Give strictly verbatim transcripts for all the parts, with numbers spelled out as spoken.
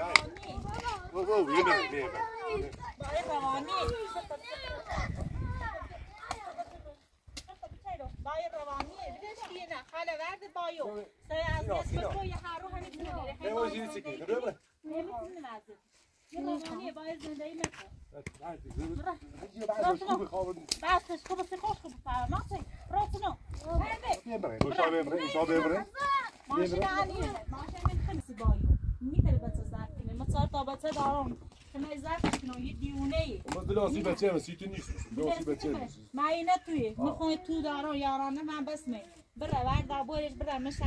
بابا بيبر بيبر باید روانی باید روانی بدش که نه خاله ورد بایو سه از نسبت تو یه هر رو همین کنه نه ما چیزی چیکه دربه نمیتونی واسه یه روانی باید زندگی نکن بس خوب است خوش خوب فهمت راتونو بيبر مش بيبر مش بيبر ماشین علیه ماشین خمسی بایو میتونه بچه زرد کنه مثلا تا بچه دارم کنه زرد کنه یه دیونه ای ما دلوقتي بچه بس تو نیست دلوقتي بچه ما اینه توی میخوای تو دارم یارانه من بس می بره ورد بورش بره مش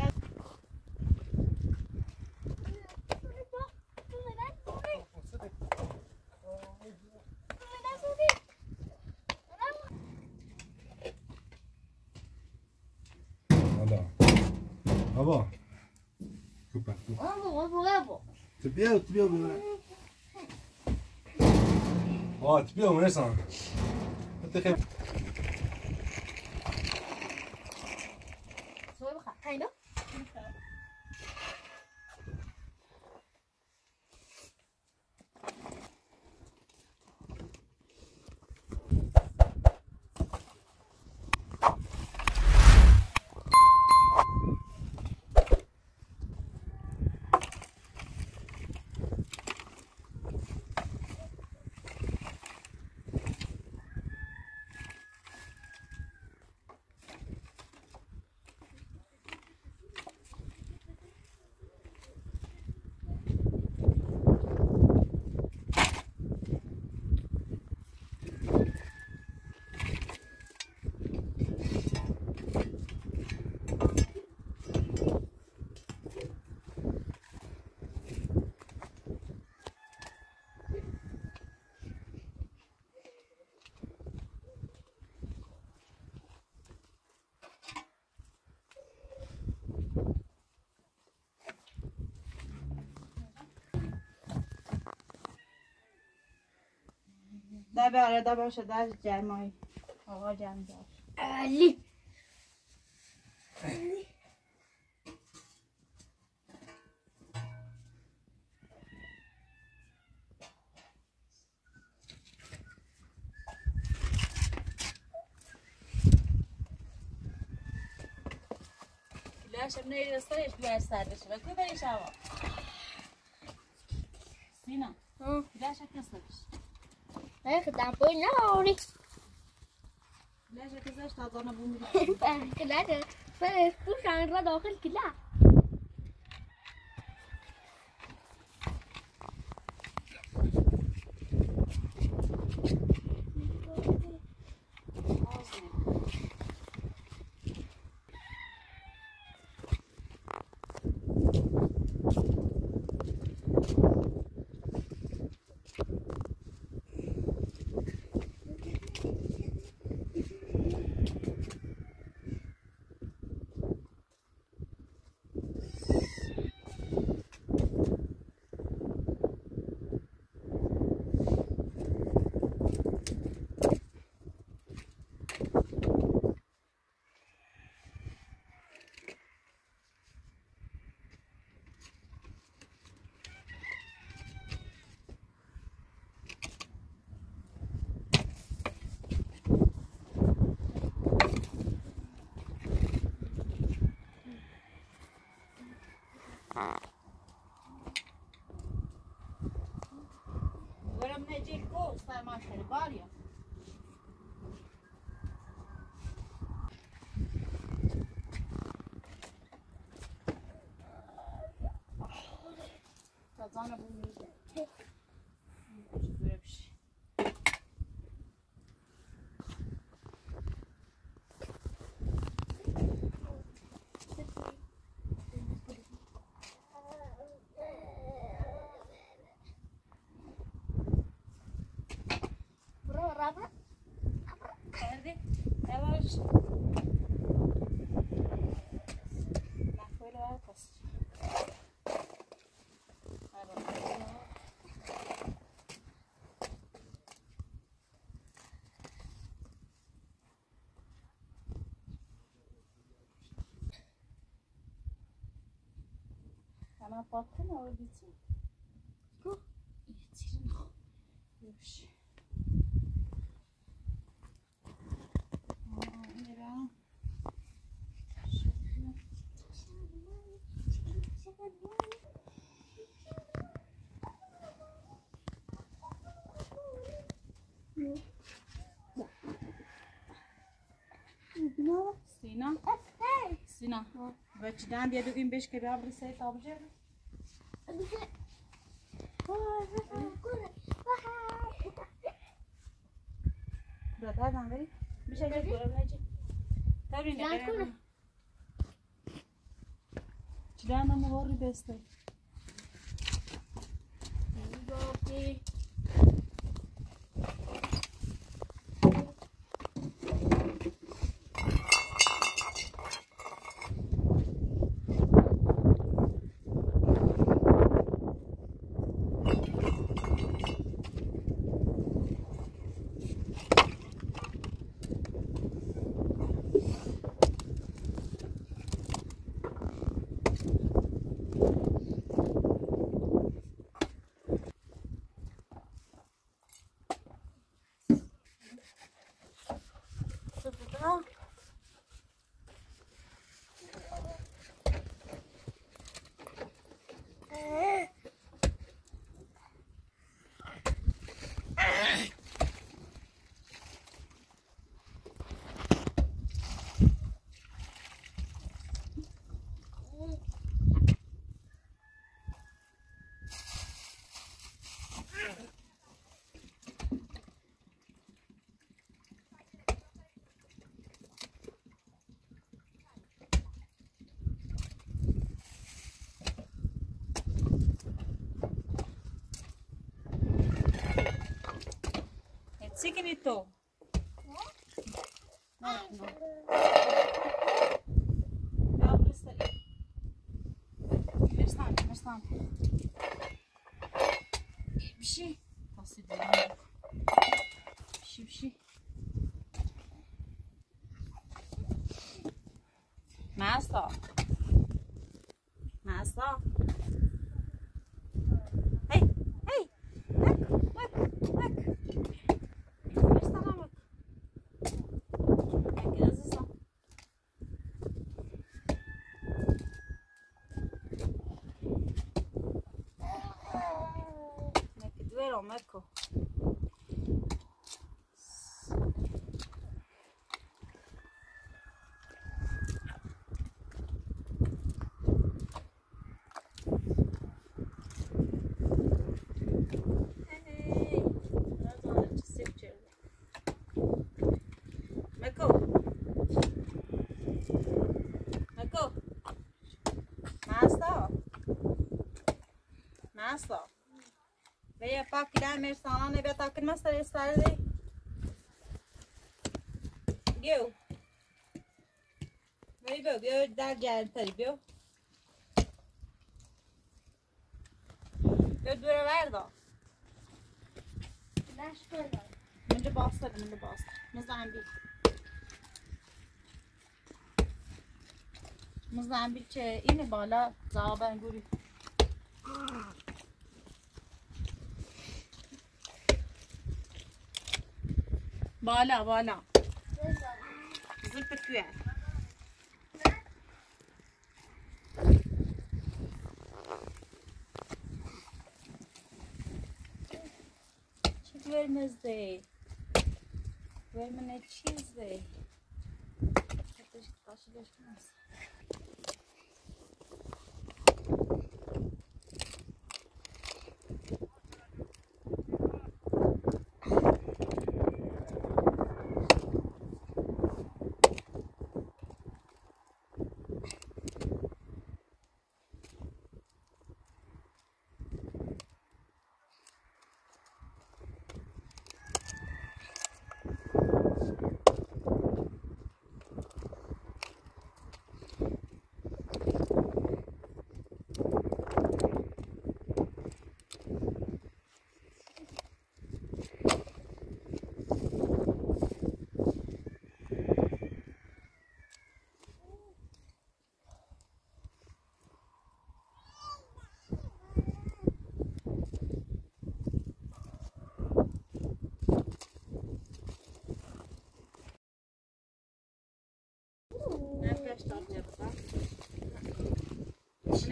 بابا كوبا بابا بابا تبيها تبيها اه تبيها ونسى انت خير سوي بخا هاينا ده بره ده باشه ده جمعی آقا جمع داشت علی لاش من يستريش بلا سادش بكو بريش هوا سينا لاش كسرش هيك دعم بوي نوري لاش كسرش تعطانا بومي كلها فلوس عن الرضا داخل كلها ورم نجيك فوق صار ما شري باليا تعطانا بومي أنا فاطمة ولدتي باشه. آه این را سینا سینا بچه دن بیاد این بش که بیا برسه تابجه برادر دن بری بشه جا گرم نجی تبرین نگرم چی دن دن مواری بسته Chiquinito. No, no. Ya burası. Versene, versene. Bir şey. Nasıl diyeyim? Bir şey, bir şey. Masa. Masa. Hey, hey. Bak, bak, bak. Marco. Hey, that's all I just sit here. Marco. Marco. Master. Master. Veya pakiden mersana ne be takın masal istedi. Gel. Veya bir daha gel tabii bir. Bir dura ver da. Baş koyalım. Önce bastırdım, önce bastır. Muzambil. Muzambil çe ini bala zaben guri. بالا بالا زلت كويس شوف وين ازاي وين من هالشي ازاي حتى شطاش ليش ناس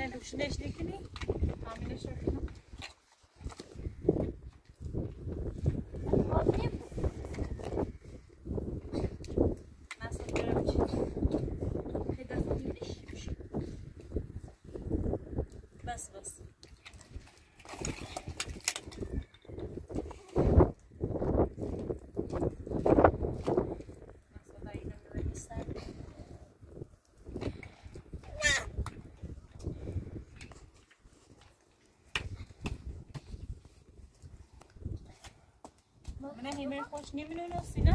نه روشنش نکنی همینش رو کنم بس بس من همین خوش نمی‌دونم سینا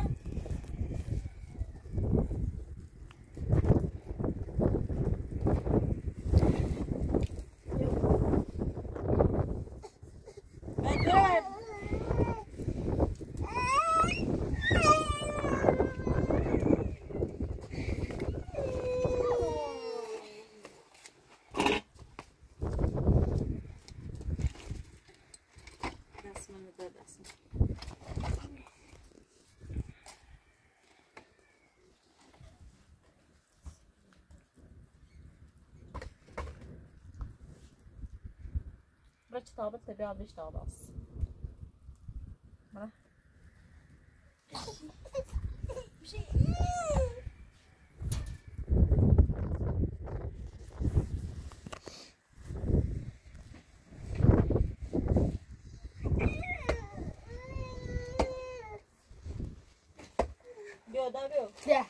Burası tablet tabi alış tablas. Bana. Bio da bio. Ya.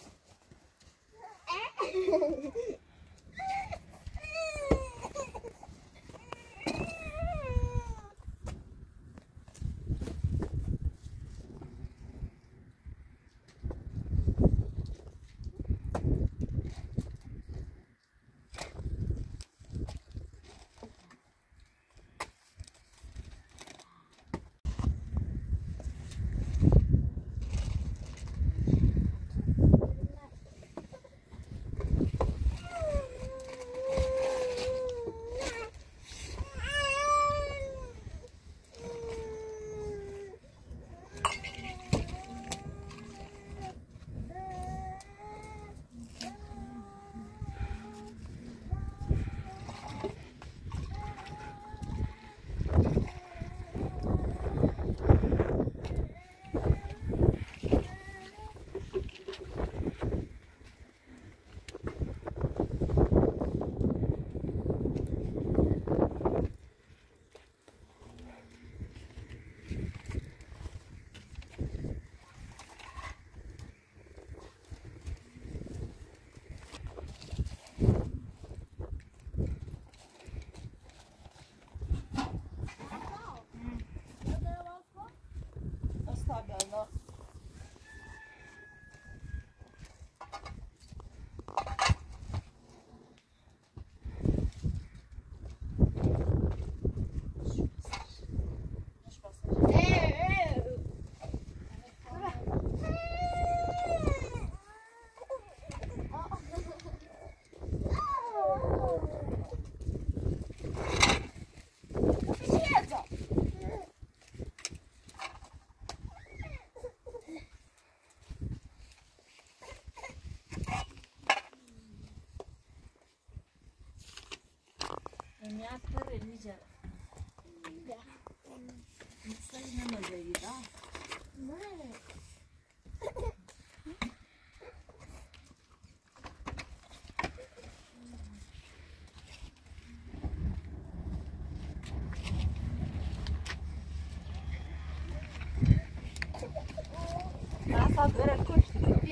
Agora costas.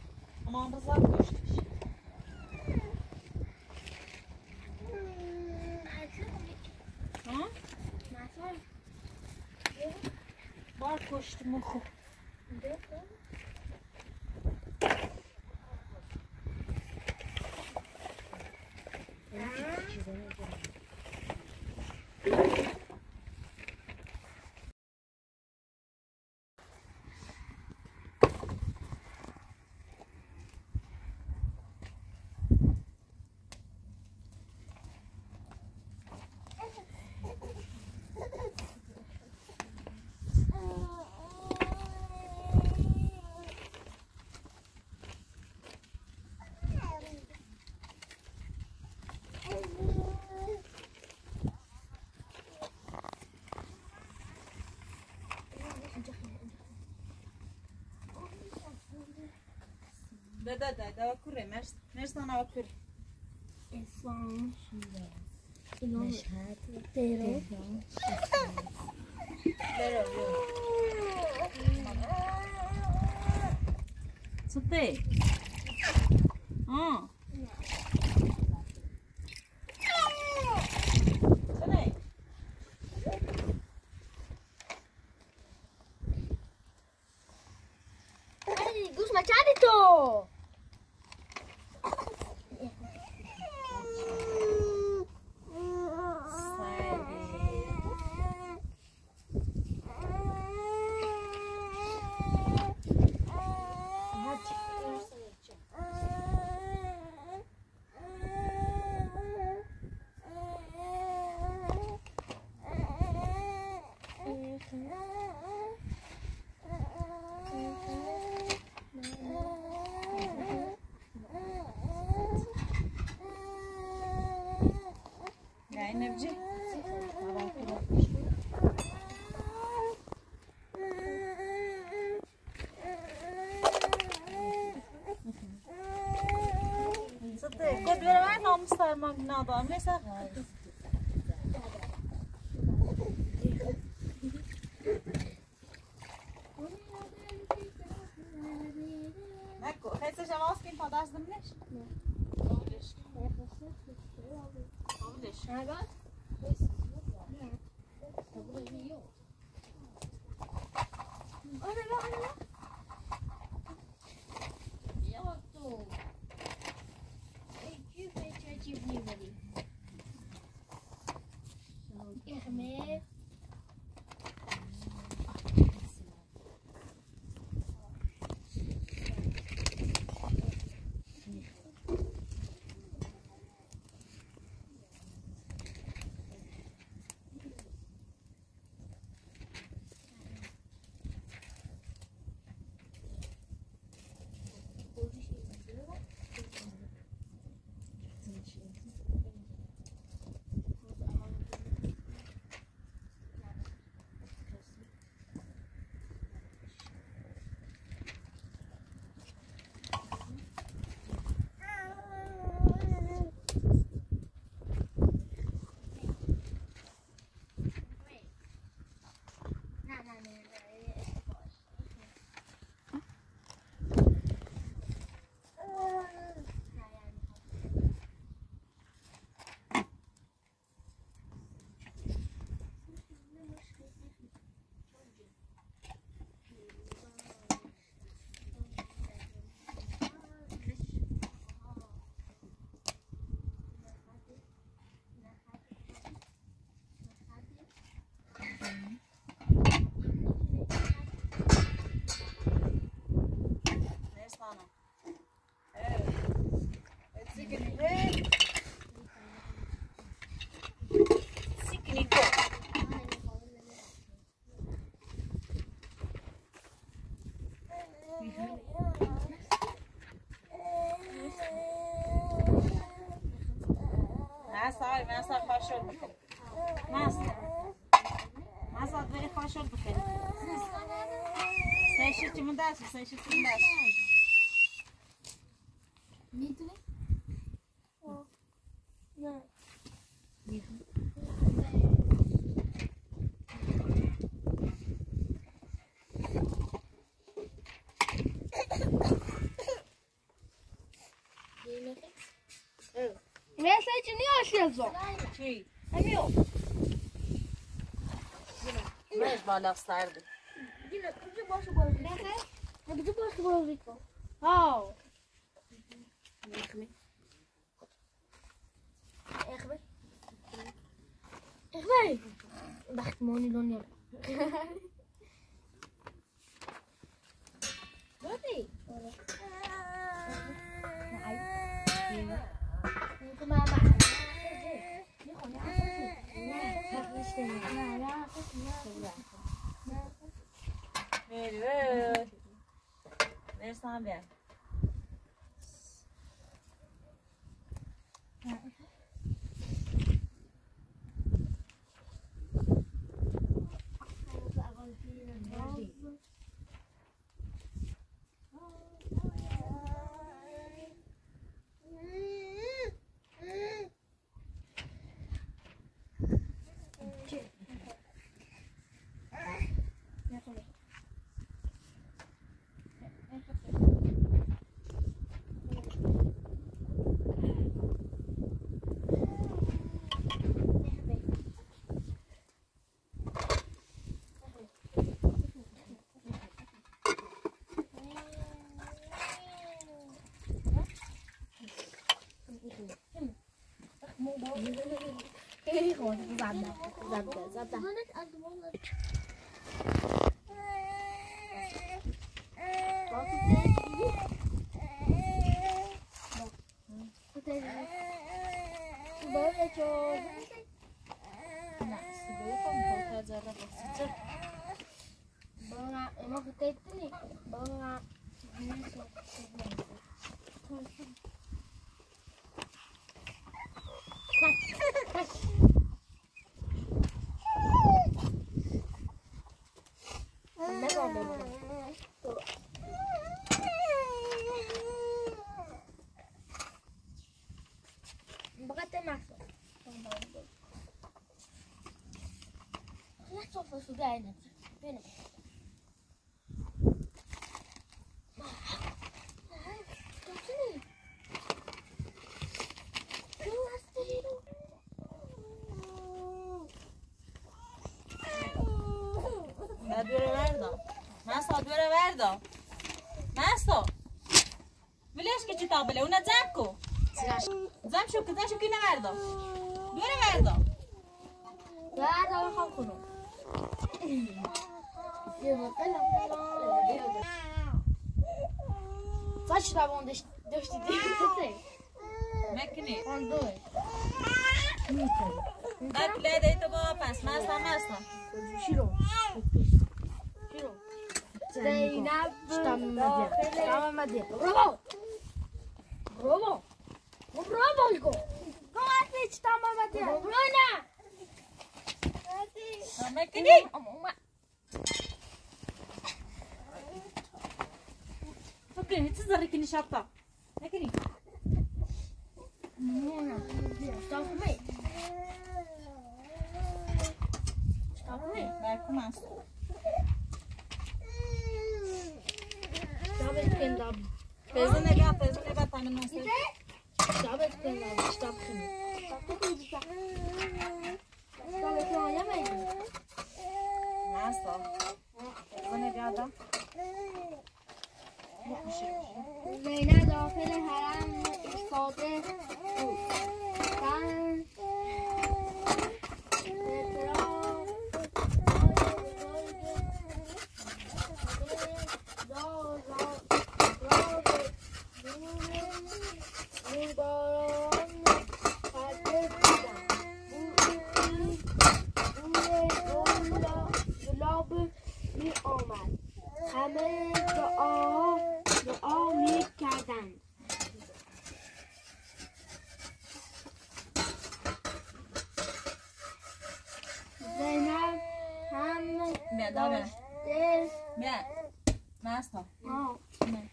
Uma ambas costas. Hã? Var koştu muhu. ده ده ده ده كره مرس مرس أنا كره اسمم شده مشهد تهران صدق آه صدق Ay, Gus macam itu. يعني نبجي صدق قد ولا وين هم صار ما بناضم ليش هكو خيس جماعة كيف هذا أصدمناش Agora? Olha lá, olha lá. Eu tô. Ei, que feito é de vivo ali. Irmã. صاحبي ما صار خاشور بكل ما صار ما صار تبي خاشور بكل سيشتي من داس سيشتي من داس ميتو لا Nessa é de Nioshezon. Sim. É meu. Mas bala sardı. Dile, kuzu boş boş. Ne kadar? Ne kuzu boş boş. Oh. Ekmek. Ekmek. Ekmek. Dacht money don yok. Berarti. Mama. Evet. Versen ver. خیلی خوب زبده زبده زبده Su gaynet. Benim. Sadböre ver da. Ben sadböre ver da. Nasıl? Biliyorsun ki kitabı ona zamko. Zam şu kızan şu kine ver da. Böyle ver da. Ver da bakalım konu. Saç tabanı döştü değil. Mekini. Oldu. Bak le de ito pas. Masa masa. Şiro. Şiro. Zeynep. Stammadı. Stammadı. Bravo. Bravo. Bravo Igor. Come stammadı. Bravo. Mekini. Fakir hiç zarikini şapta. Mekini. Stop me. Stop me. Ver kumas. Stop it kenda. Peso ne ga peso ne ga tanım nasıl? Stop it kenda. Stop me. Stop it. Stop it yamayın. Nasıl? Peso ne ga da? Zeynep داخل حرم ایستاده بود. من همه دعا دعا می کردند. زینب هم بیا دابه. داشته بیا. ناستا. آه. نه.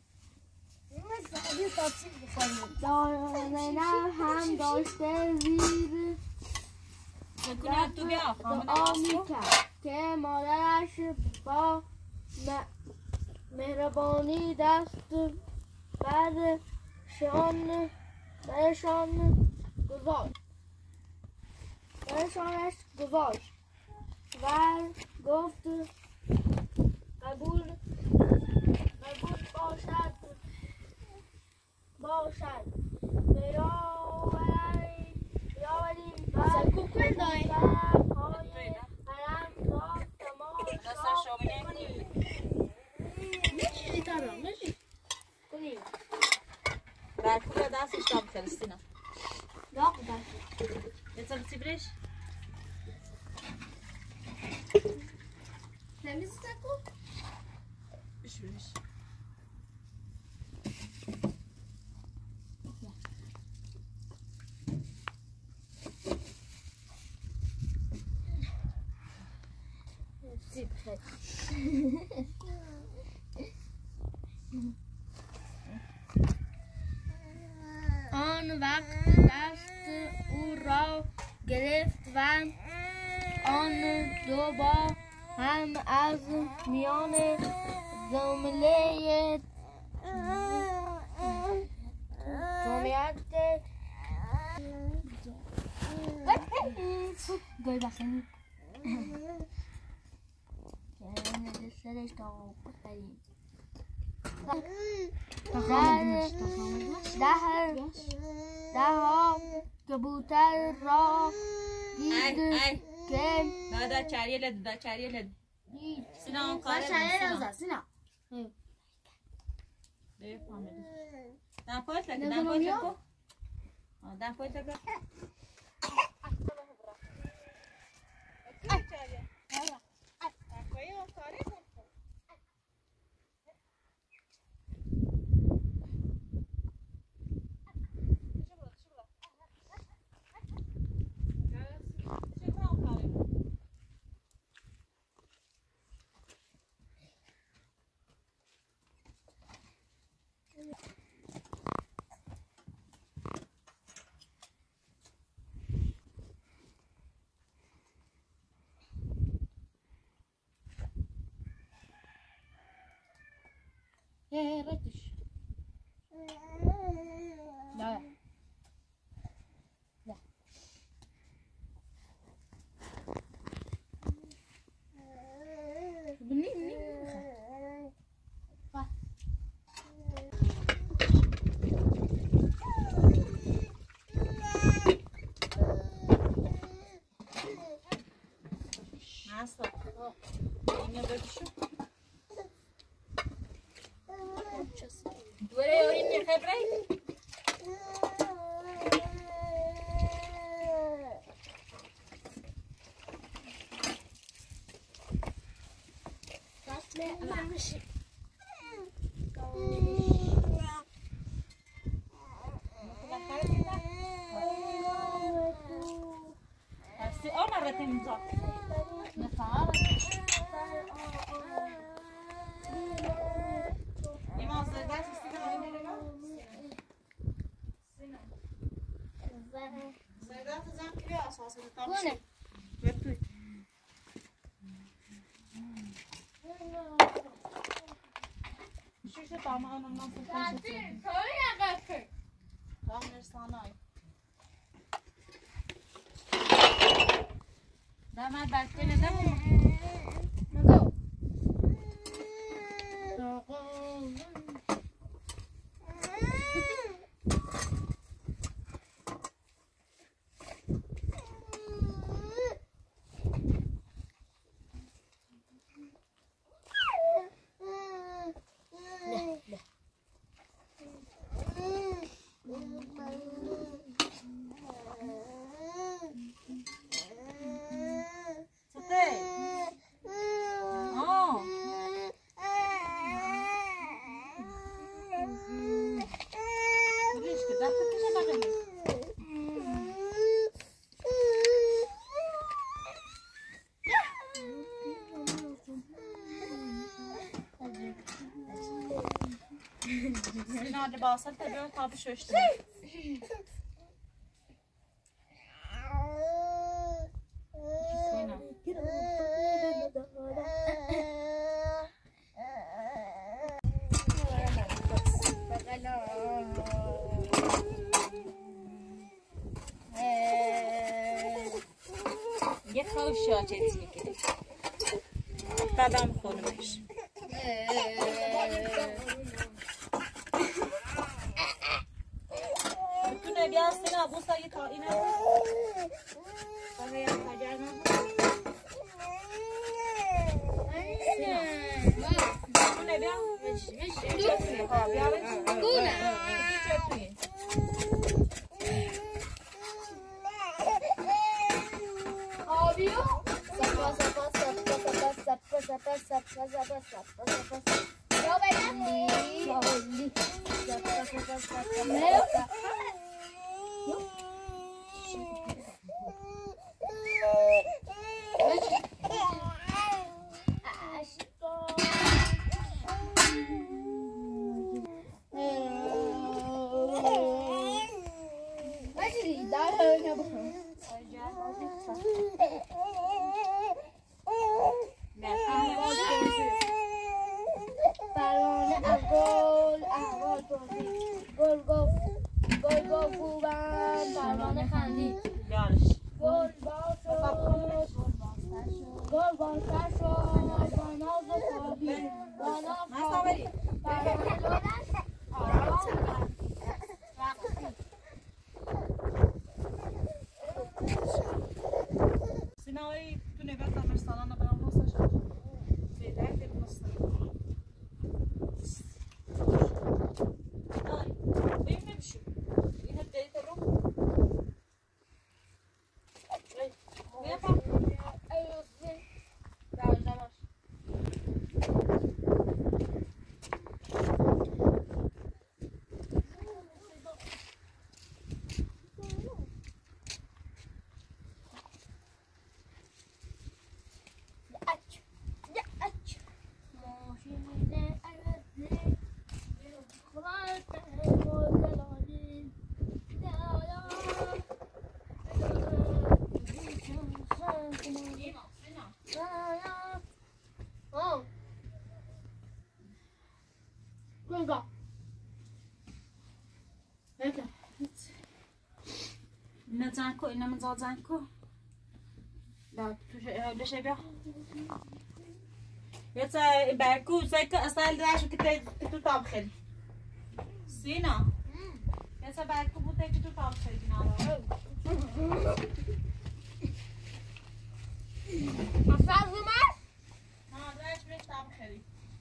زینب هم داشته زیر بکنه تو بیا. دعا می کرد که مادرش با مهربانی دست برشان برشان گذاشت برشانش گذاشت و گفت قبول قبول باشد باشد بیاوریم بیاوریم برهای حرم را تماشا کنیم. کنیم برکوب دستش دام فلسطینا. لاغ دست یه چند سیبریش؟ نمیزی سکو؟ بش بش. سیب خیلی آن وقت دست او را گرفت و آن دو با هم از میان جمله جمعیت گوی بخنی که سرش تا بخریم ده ده ها کبوتر را ای دید ای که دادا چریه لد دادا چریه لد سینا اون کاره سینا سینا بفهمید دم پایت لگه دم پایت لگه دم پایت لگه ايه رتش لا لا بني بني Nasıl? Yine bakışım. Dure yorin ne خبره؟ هستی آه مرتين مزاق نفعل إما زيدات استيقظ زيدات زين كبير أساسا كونه بتوي شو شو طعمه أنا ما فهمت شو طعم الصناعي ده ما بعرفين ده نگو hadi basar tabii tabii şöyle. یه خوش شاچه دیگه که بابام خونمش میتونه بیا سینا بوسا یه تا اینه بقیه خجر نه میتونه بیا ها بیا گونه آبیو سپا سپا سپا سپا سپا سپا سپا سپا سپا سپا یا بلندی شاولی سپا سپا سپا سپا ها کجا هیچ اینا زن کو اینا من زاد زن کو لا توش ليش بيا يتا باكو زي كأصل داش كده كده طابخين سينا يتا باكو بوتي كده طابخين نارا أفعل زمان ها داش بيش طابخين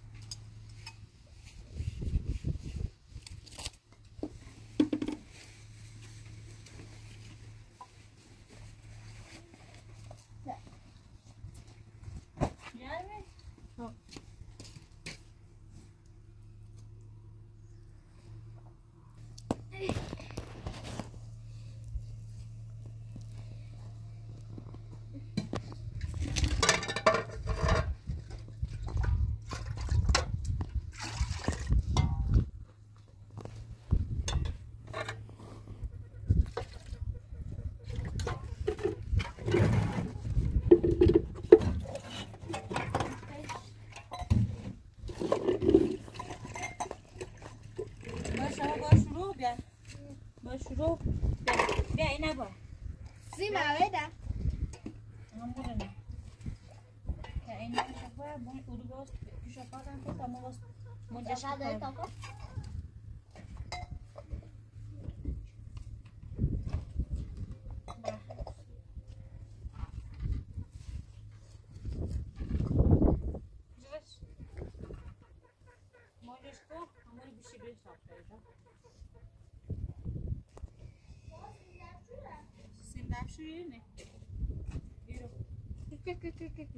شروع بیا این نبا سی مویده هم بودنه که این شفا بون اورو باست شفا دارم که تمام باست منجش شفا تا کو منجش کو همون بیشی بیش ساخته Şuraya ne? Yürü. Kık kık kık kık.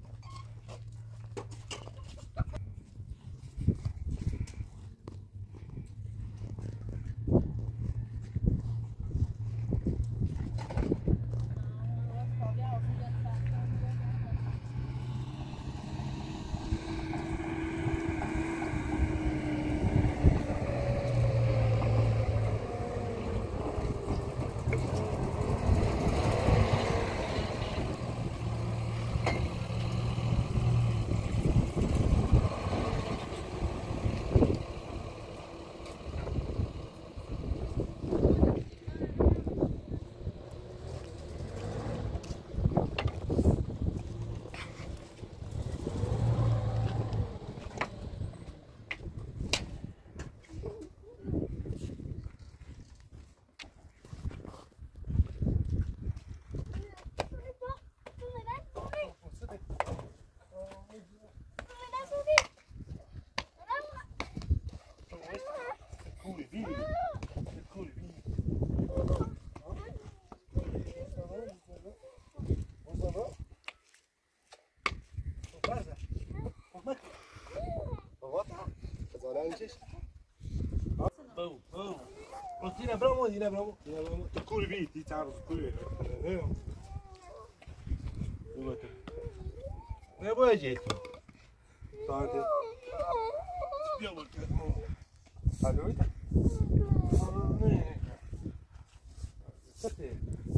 Dina bravo, Dina bravo, Dina bravo. تكوري بيتي تعرف تكوري. Ne bu acıydı? Sadece. Bir bakayım. Hadi öyle. Ne? Hadi.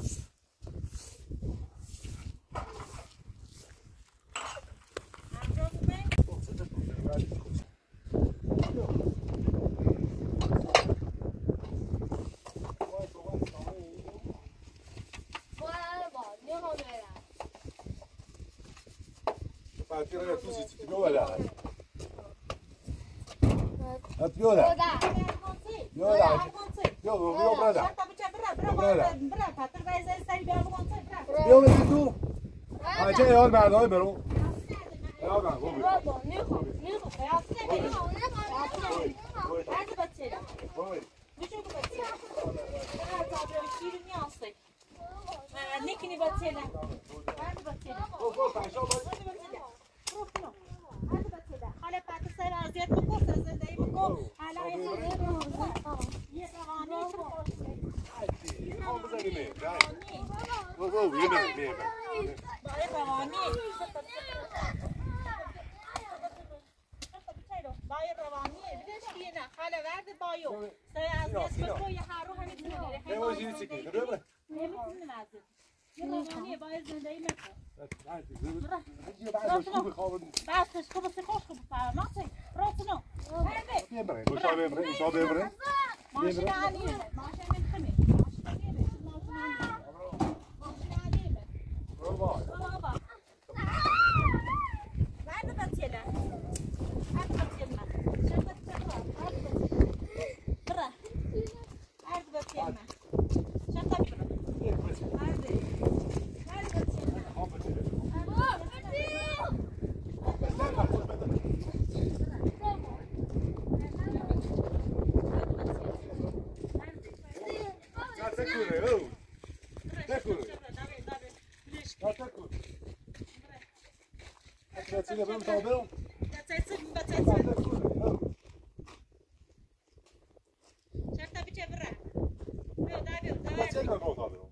Tirare tu si ti viola. A viola. Viola. Viola, viola. Viola di tu. Ah, c'è il merda, è vero? Ja, ben goed. برو نیخو نیخو خیاس نمیری هرچی بچه میشه که بچه هر تابلو شیر نیاسته نکنی بچه نه هرچی بچه حالا پات سر ازیت بکن سر زندگی بکن حالا یه روانی برای روانی باید روانیه بیدش بیه نه خاله ورد بایو سای از دست بکن یه هر رو همین تونه Ne var şimdi çekin? Görüyor musun? نمیتونه نزد يلا ماني بايز دايما بعد شو بخاطر بعد تشكو بس خوش ما تصير روتنا هذا بيمرن وش هو بيمرن وش هو بيمرن ماشي عليه ماشي من خمس ماشي عليه ماشي عليه بابا بعد بتيلا بعد بتيلا شفت ترى برا بعد بتيلا شفت برا بعد Bateria mesmo, tá bom? Bateria não, tá bom?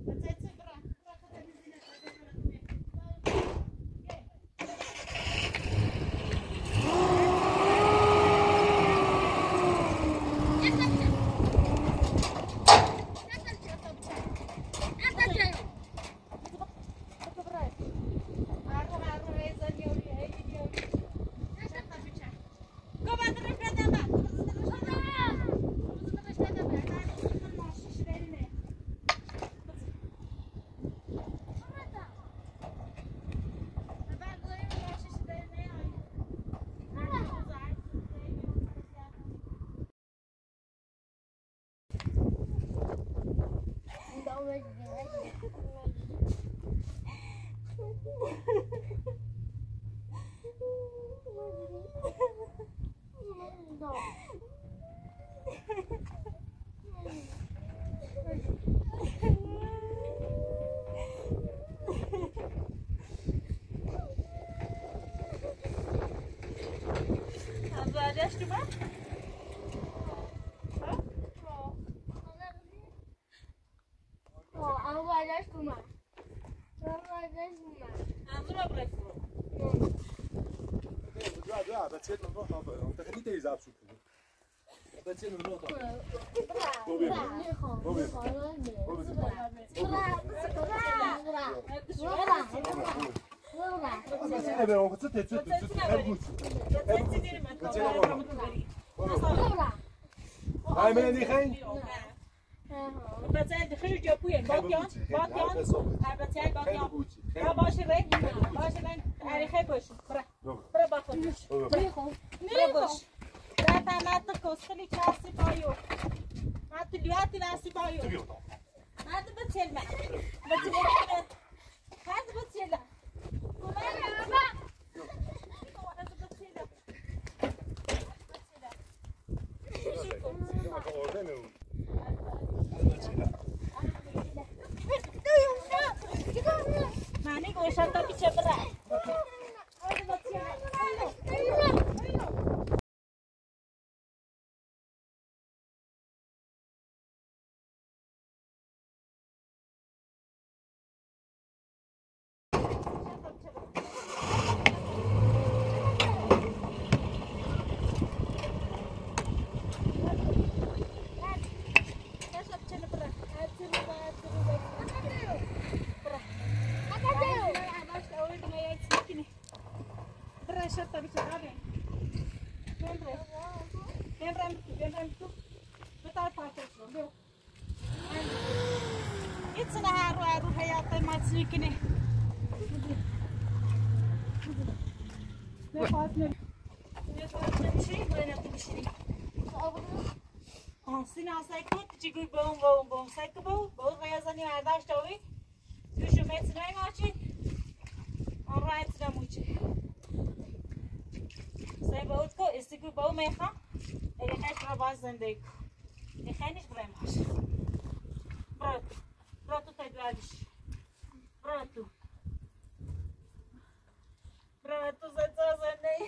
Bateria não, tá bom. Não tem que usar isso. Bateria não, tá bom. Vou ver. Vou ver. Vou Sina saykut çiğ bom bom bom saykı bu bu gayazani ardaş tavi düşü metne maçı alright na muçı say बहुत को इससे को बहु में खा एक है प्रवास जिंदगी एक है नहीं ब्रह्माश ब्रत ब्रत तो तैयारिश ब्रत ब्रत तो सच्चा नहीं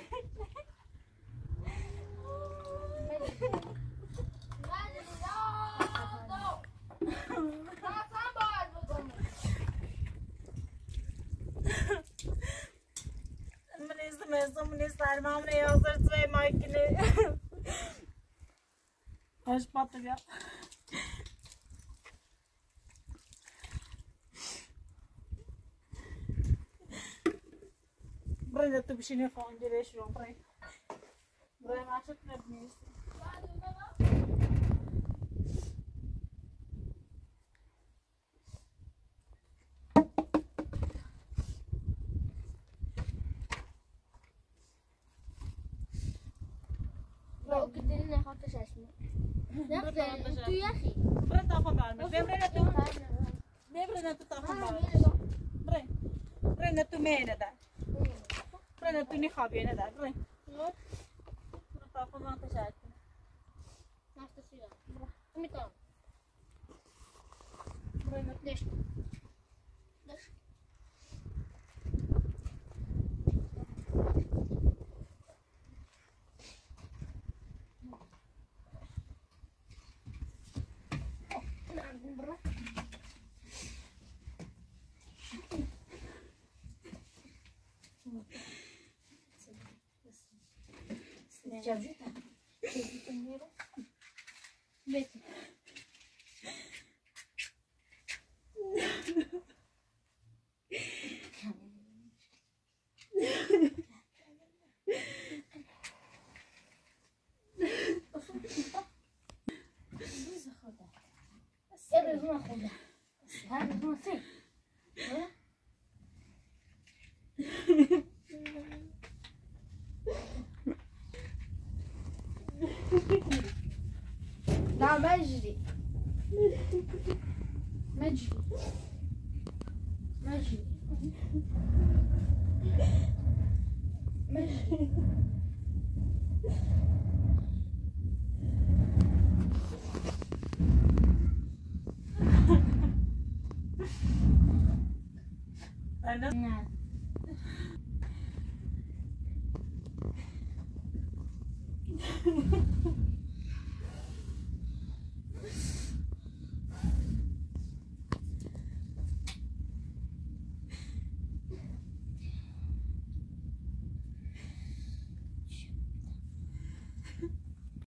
Mesmo ministrar mamre hazır sıvay makine. Hoş patlı ya. برای تو بشینی خواهی جلوش رو برای برای معشق نبینیستی با کدیل نخواد تششمی نخواد تو یخی برای تافا برمش ببرای تو ببرای تو تافا برمش برای برای تو مینه در برای تو نخوابینه در برای برای تافا من تششمی نفت سیرا میتونم برای دش دش جابجيتها جابجيتها نيرو بيتي يلا زوما خذها هذا زوما فين لا مجري مجري مجري مجري أنا نعم